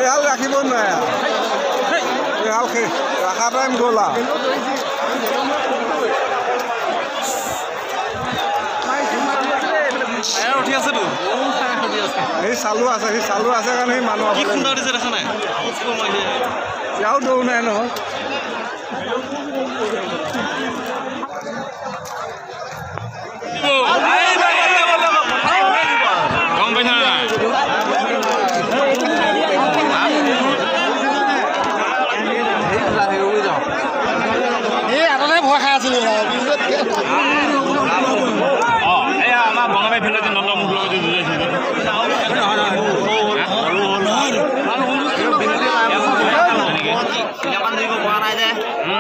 হাল ৰাখিব নোৱাৰে হাল ৰখা টাইম গ'ল উঠি আছেতো সেই চালু আছে কাৰণে সেই মানুহ কি খুন্দা উঠিছে দেখা নাই ইয়াও দৌৰ নাই নহয় ভয় খাই আছিলো আমাৰ বঙাবাৰী ফিল্ডত নন্দ মুখ লগত পৰা নাই যে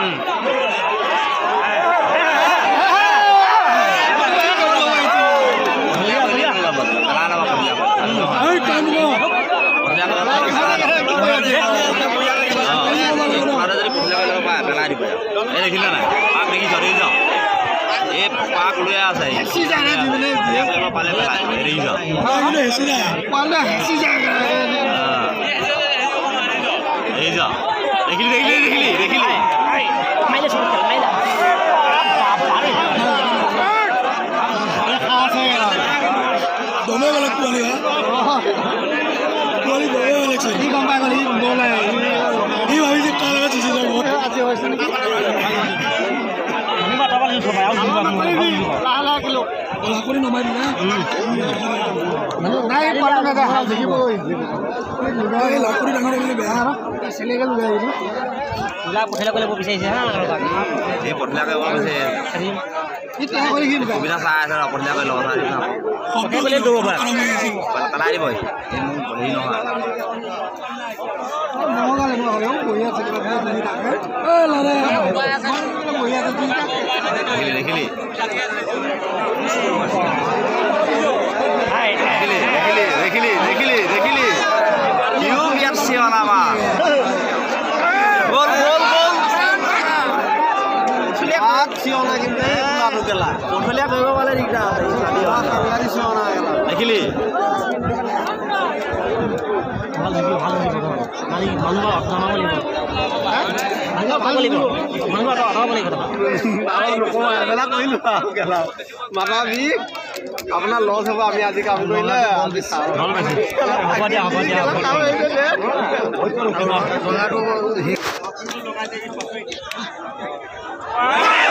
দেখিলে নাই পাক দেখি ধৰি যাওঁ এই পাক লৈ আছে পালে পেলাই এৰি যাওঁ এই যাওঁ দেখিলি সুবিধা চাই আছে পঠিলা কৰি লগত পেলাই দিব হেৰি নহয় দেখিলি ইউ বিয়াত চিঞনামা গ'ল চিঞনা কিন্তু পথলীয়া কৰিব পালে দিগদাৰ দেখিলি আপোনাৰ লছ হ'ব আমি আজি কাম কৰিলে আজি